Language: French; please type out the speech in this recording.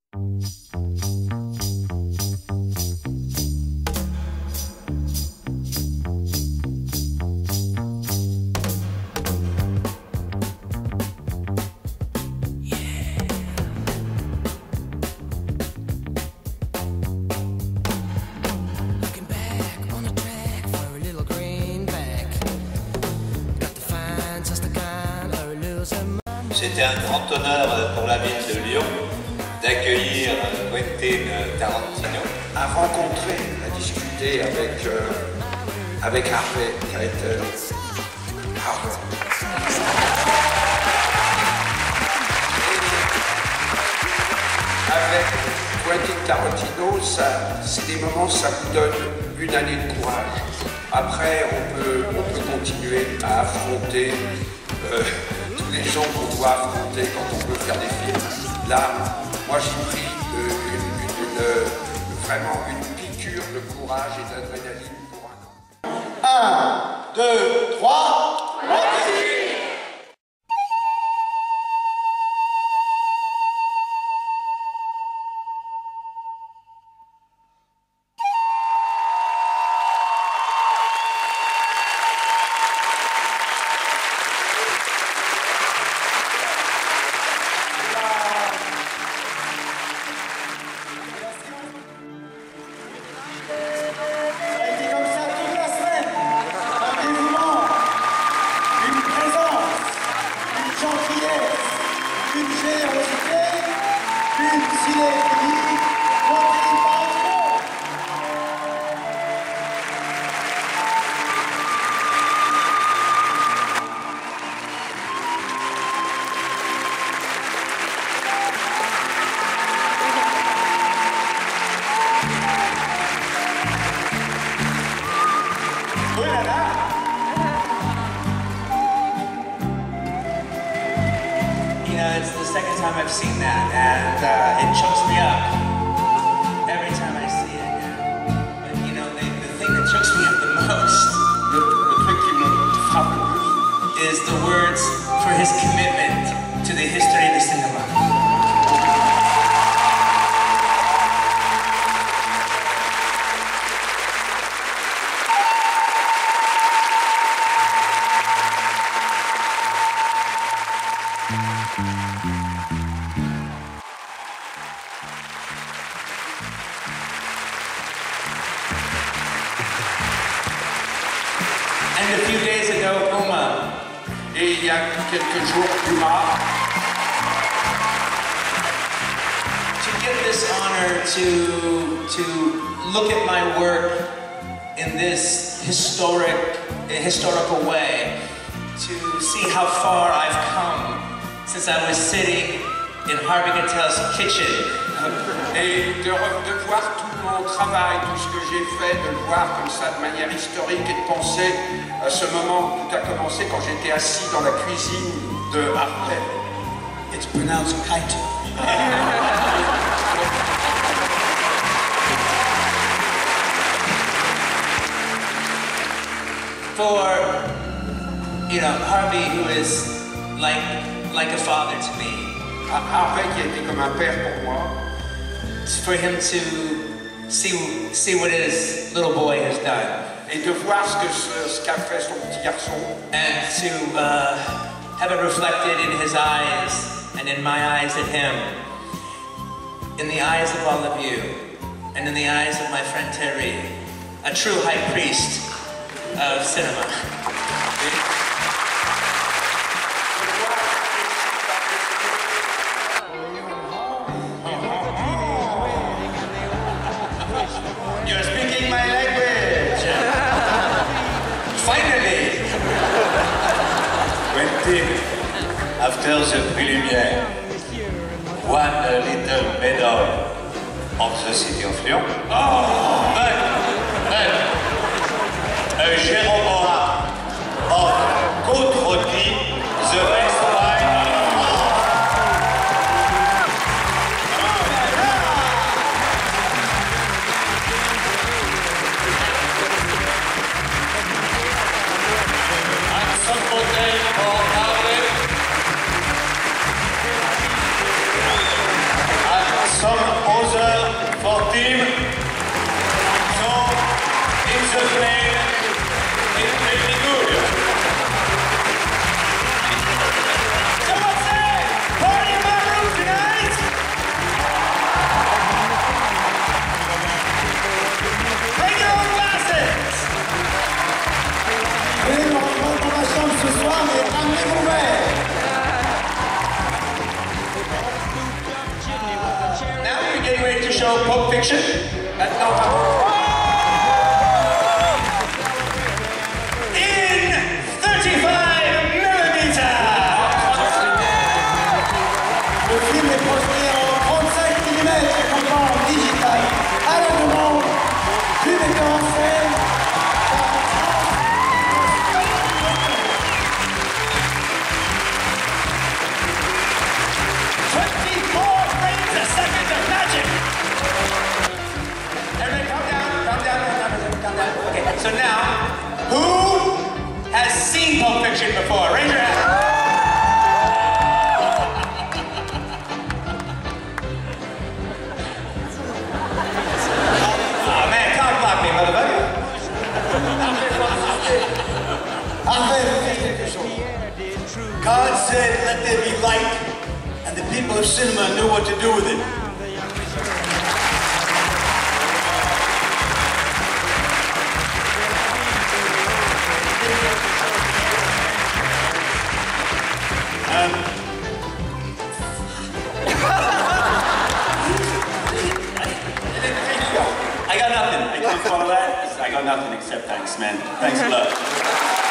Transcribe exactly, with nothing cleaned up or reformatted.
C'était un grand honneur pour la ville de Lyon d'accueillir Quentin Tarantino. À rencontrer, à discuter avec, euh, avec Harvey Keitel. Harvey. Avec Quentin Tarantino, c'est des moments, ça vous donne une année de courage. Après, on peut, on peut continuer à affronter euh, tous les gens qu'on doit affronter quand on veut faire des films. Là, moi j'ai pris euh, une, une, une, euh, vraiment une piqûre de courage et d'adrénaline pour un an. Un, deux, trois, It's the second time I've seen that, and uh, it chokes me up every time I see it. But you know, the, the thing that chokes me up the most le, le truc qui me frappe le plus is the words for his commitment to the history of the cinema. And a few days ago, Puma. Et il y a quelques jours, Puma. To get this honor to, to look at my work in this historic, historical way, to see how far I've come since I was sitting in Harvey Keitel's kitchen. Et de, de voir tout mon travail, tout ce que j'ai fait, de le voir comme ça de manière historique et de penser à ce moment où tout a commencé quand j'étais assis dans la cuisine de Harvey. It's pronounced Keitel. For, you know, Harvey, who is like, like a father to me. Harvey qui a été comme un père pour moi. For him to see, see what his little boy has done. Et de voir ce que ce qu'a fait son petit garçon. And to uh, have it reflected in his eyes and in my eyes at him. In the eyes of all of you. And in the eyes of my friend Terry. A true high priest of cinema. You're speaking my language! Finally! Quentin, after the premiere, one little medal of the city of Lyon. Oh, but, but, a Jérôme Morin of Côte-Rôtie, the best wine. And some bouteille for Harvey. And some some other for team. So it's a plane, it's pretty good. So what's that? Party in my room tonight? Bring your own glasses! Venez me rejoindre dans ma chambre ce soir, mais amenez vos verres. Now you're getting ready to show Pulp Fiction. Uh, no, uh, in thirty-five millimeters. Le film est projeté en trente-cinq millimètres en digital. À la demande du metteur en scène. twenty-four frames a second of magic. Everybody calm down, calm down, calm down, calm down. Okay, so now, who has seen Pulp Fiction before? Raise your hand. Oh man, cock block me, motherfucker. Harvey, vous faites quelque chose. God said, let there be light, and the people of cinema knew what to do with it. Um, I got nothing. I can't follow that. I got nothing except thanks, man. Thanks a lot.